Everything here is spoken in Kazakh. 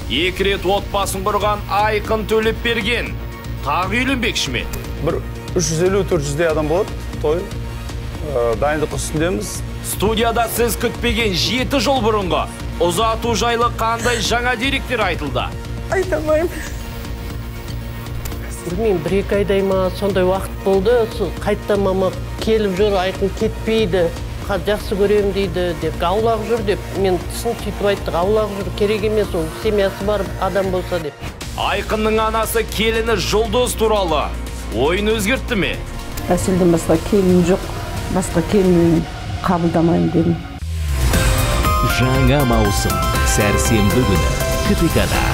2 рет отбасын құрған Айқын Төлепберген тағы үйленбекші ме? Бір 350-400 адам болады, той. Дайындық үстіндеміз. Студияда сіз күтпеген 7 жыл бұрынғы ұзату жайлы қандай жаңа деректер айтылды? Айтамайым. Білмеймін, 1-2 айдай ма сондай уақыт болды. Қайтта мама келіп жүр, Айқын кетпейді. Жақсы көрем дейді деп, аулақ жүр деп. Мен түсін сөйтіп айттық, аулақ жүр, керек емес, ол семьясы бар адам болса деп. Айқынның анасы келіні Жұлдыз туралы ойын өзгертті ме? Әселден басқа келін жоқ, басқа келін қабылдамайын дедім. Жаңа маусым сәрсенбі күні КТК-да.